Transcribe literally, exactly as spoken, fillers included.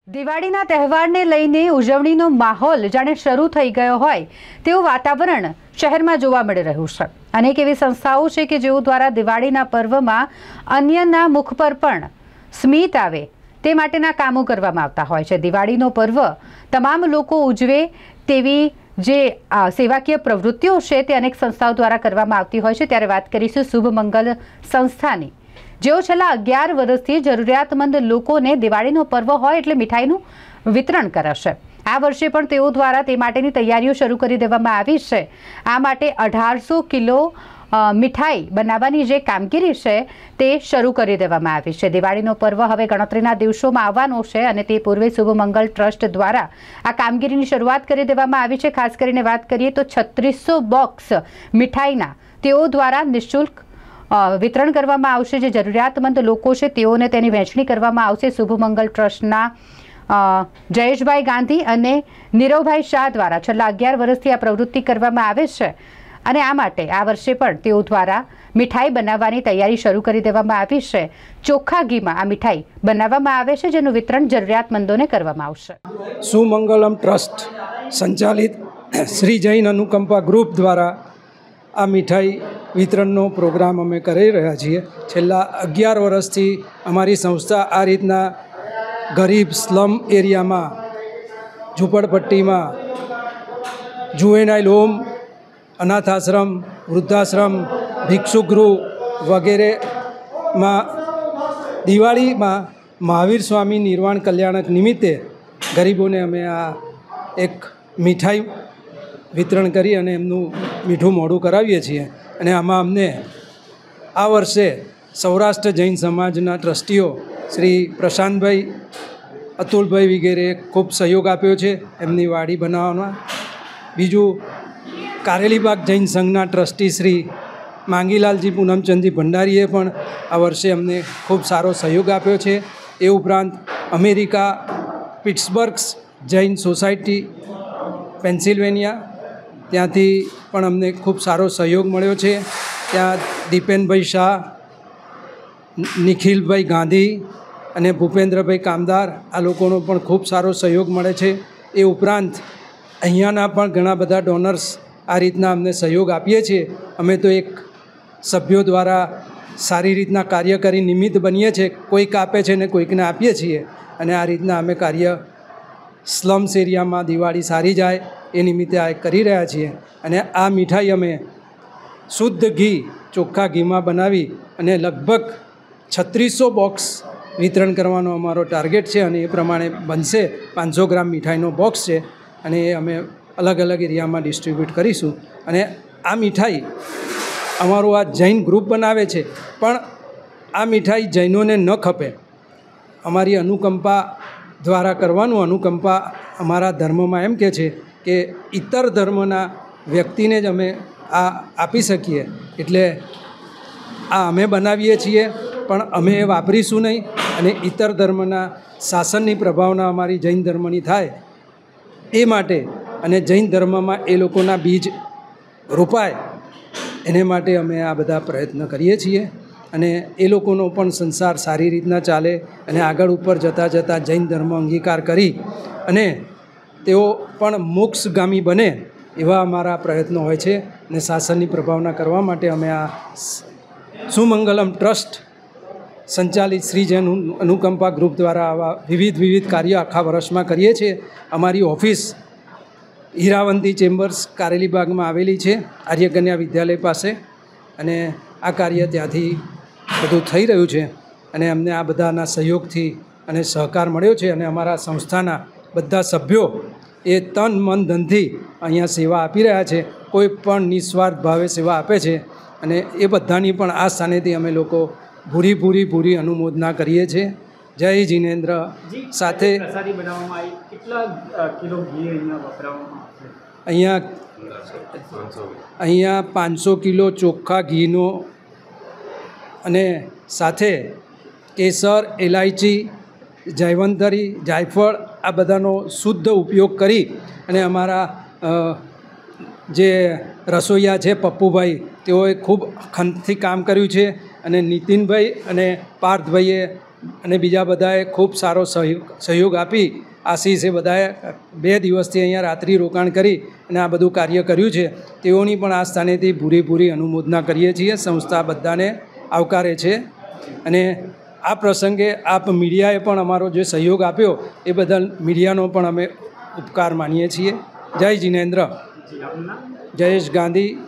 દિવાળીના તહેવારને લઈને ઉજવણીનો માહોલ જાણે શરૂ થઈ ગયો હોય તેવું વાતાવરણ શહેરમાં જોવા મળી રહ્યું છે। અનેક એવી સંસ્થાઓ છે કે જેઓ દ્વારા દિવાળીના પર્વમાં અન્યના મુખ પર પણ સ્મિત આવે તે માટેના કામો કરવામાં આવતા હોય છે। દિવાળીનો પર્વ તમામ લોકો ઉજવે તેવી જે સેવાકીય પ્રવૃત્તિઓ છે તે અનેક સંસ્થાઓ દ્વારા કરવામાં આવતી હોય છે। ત્યારે વાત કરીશું શુભ મંગલ સંસ્થાની, જેઓ છેલ્લા અગિયાર વર્ષથી જરૂરિયાતમંદ લોકોને દિવાળીનો પર્વ હોય એટલે મીઠાઈનું વિતરણ કરે છે। આ વર્ષે પણ તેઓ દ્વારા તે માટેની તૈયારીઓ શરૂ કરી દેવામાં આવી છે। આ માટે અઢારસો કિલો મીઠાઈ બનાવવાની જે કામગીરી છે તે શરૂ કરી દેવામાં આવી છે। દિવાળીનો પર્વ હવે ગણતરીના દિવસોમાં આવવાનો છે અને તે પૂર્વે શુભ મંગલ ટ્રસ્ટ દ્વારા આ કામગીરીની શરૂઆત કરી દેવામાં આવી છે। ખાસ કરીને વાત કરીએ તો છત્રીસો બોક્સ મીઠાઈના તેઓ દ્વારા નિઃશુલ્ક વિતરણ કરવામાં આવશે। જે જરૂરિયાતમંદ લોકો છે તેઓને તેની વહેંચણી કરવામાં આવશે। શુભ મંગલ ટ્રસ્ટના જયેશભાઈ ગાંધી અને નીરવભાઈ શાહ દ્વારા છેલ્લા અગિયાર વર્ષથી આ પ્રવૃત્તિ કરવામાં આવે છે અને આ માટે આ વર્ષે પણ તેઓ દ્વારા મીઠાઈ બનાવવાની તૈયારી શરૂ કરી દેવામાં આવી છે। ચોખ્ખા ઘીમાં આ મીઠાઈ બનાવવામાં આવે છે, જેનું વિતરણ જરૂરિયાતમંદોને કરવામાં આવશે। સુમંગલમ ટ્રસ્ટ સંચાલિત શ્રી જૈન અનુકંપા ગ્રુપ દ્વારા આ મીઠાઈ વિતરણનો પ્રોગ્રામ અમે કરી રહ્યા છીએ। છેલ્લા અગિયાર વર્ષથી અમારી સંસ્થા આ રીતના ગરીબ સ્લમ એરિયામાં, ઝૂંપડપટ્ટીમાં, જુવેનાઇલ હોમ, અનાથ આશ્રમ, વૃદ્ધાશ્રમ, ભિક્ષુગૃહ વગેરેમાં દિવાળીમાં મહાવીર સ્વામી નિર્વાણ કલ્યાણક નિમિત્તે ગરીબોને અમે આ એક મીઠાઈ વિતરણ કરી અને એમનું મીઠું મોઢું કરાવીએ છીએ। અને આમાં અમને આ વર્ષે સૌરાષ્ટ્ર જૈન સમાજના ટ્રસ્ટીઓ શ્રી પ્રશાંતભાઈ, અતુલભાઈ વગેરે ખૂબ સહયોગ આપ્યો છે એમની વાડી બનાવવામાં। બીજું, કારેલીબાગ જૈન સંઘના ટ્રસ્ટી શ્રી માંગીલાલજી પૂનમચંદજી ભંડારીએ પણ આ વર્ષે અમને ખૂબ સારો સહયોગ આપ્યો છે। એ ઉપરાંત America Pittsburgh Jain society Pennsylvania, ત્યાંથી પણ અમને ખૂબ સારો સહયોગ મળ્યો છે। ત્યાં દીપેનભાઈ શાહ, નિખિલભાઈ ગાંધી અને ભૂપેન્દ્રભાઈ કામદાર, આ લોકોનો પણ ખૂબ સારો સહયોગ મળે છે। એ ઉપરાંત અહીંયાના પણ ઘણા બધા ડોનર્સ આ રીતના અમને સહયોગ આપીએ છીએ। અમે તો એક સભ્યો દ્વારા સારી રીતના કાર્ય કરી નિમિત્ત બનીએ છીએ, કોઈક આપે છે ને કોઈકને આપીએ છીએ અને આ રીતના અમે કાર્ય સ્લમ્સ એરિયામાં દિવાળી સારી જાય એ નિમિત્તે આ કરી રહ્યા છીએ। અને આ મીઠાઈ અમે શુદ્ધ ઘી, ચોખ્ખા ઘીમાં બનાવી અને લગભગ છત્રીસો બોક્સ વિતરણ કરવાનો અમારો ટાર્ગેટ છે અને એ પ્રમાણે બનશે। પાંચસો ગ્રામ મીઠાઈનો બોક્સ છે અને એ અમે અલગ અલગ એરિયામાં ડિસ્ટ્રીબ્યુટ કરીશું। અને આ મીઠાઈ અમારું આ જૈન ગ્રુપ બનાવે છે, પણ આ મીઠાઈ જૈનોને ન ખપે, અમારી અનુકંપા દ્વારા કરવાનું। અનુકંપા અમારા ધર્મમાં એમ કહે છે કે ઇતર ધર્મના વ્યક્તિને જ અમે આ આપી શકીએ, એટલે આ અમે બનાવીએ છીએ પણ અમે એ વાપરીશું નહીં અને ઇતર ધર્મના શાસનની પ્રભાવના અમારી જૈન ધર્મની થાય એ માટે અને જૈન ધર્મમાં એ લોકોના બીજ રોપાય એને માટે અમે આ બધા પ્રયત્ન કરીએ છીએ। અને એ લોકોનો પણ સંસાર સારી રીતના ચાલે અને આગળ ઉપર જતાં જતાં જૈન ધર્મ અંગીકાર કરી અને તેઓ પણ મોક્ષગામી બને એવા અમારા પ્રયત્નો હોય છે। અને શાસનની પ્રભાવના કરવા માટે અમે આ સુમંગલમ ટ્રસ્ટ સંચાલિત શ્રી જૈન અનુકંપા ગ્રુપ દ્વારા આવા વિવિધ વિવિધ કાર્યો આખા વર્ષમાં કરીએ છીએ। અમારી ઓફિસ હીરાવંતી ચેમ્બર્સ કારેલીબાગમાં આવેલી છે, આર્યકન્યા વિદ્યાલય પાસે, અને આ કાર્ય ત્યાંથી બધું થઈ રહ્યું છે અને અમને આ બધાના સહયોગથી અને સહકાર મળ્યો છે। અને અમારા સંસ્થાના બધા સભ્યો એ તન મન ધનથી અહીંયા સેવા આપી રહ્યા છે, કોઈ પણ નિસ્વાર્થ ભાવે સેવા આપે છે અને એ બધાની પણ આ સ્થાનેથી અમે લોકો ભૂરી ભૂરી ભૂરી અનુમોદના કરીએ છીએ। જય જિનેન્દ્ર। સાથે અહીંયા અહીંયા પાંચસો કિલો ચોખ્ખા ઘીનો અને સાથે કેસર, ઇલાયચી, જયવંતરી, જાયફળ આ બધાનો શુદ્ધ ઉપયોગ કરી અને અમારા જે રસોઈયા છે પપ્પુભાઈ, તેઓએ ખૂબ ખંતથી કામ કર્યું છે અને નીતિનભાઈ અને પાર્થભાઈએ અને બીજા બધાએ ખૂબ સારો સહયોગ સહયોગ આપી આશીષે બધાએ બે દિવસથી અહીંયા રાત્રિ રોકાણ કરી અને આ બધું કાર્ય કર્યું છે. તેઓની પણ આ સ્થાનેથી પૂરેપૂરી અનુમોદના કરીએ છીએ. સંસ્થા બધાને આવકારે છે અને આ પ્રસંગે આપ મીડિયાએ પણ અમારો જે સહયોગ આપ્યો એ બદલ મીડિયાનો પણ અમે ઉપકાર માનીએ છીએ. જય જિનેન્દ્ર. જયેશ ગાંધી,